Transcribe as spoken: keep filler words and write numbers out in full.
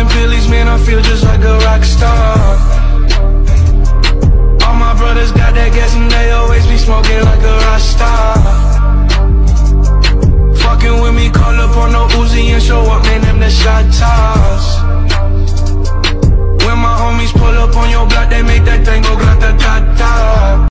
popping pillies, man, I feel just like a rock star. All my brothers got that gas and they always be smoking like a rock star. Fucking with me, call up on no Uzi and show up, man, them the shot toss.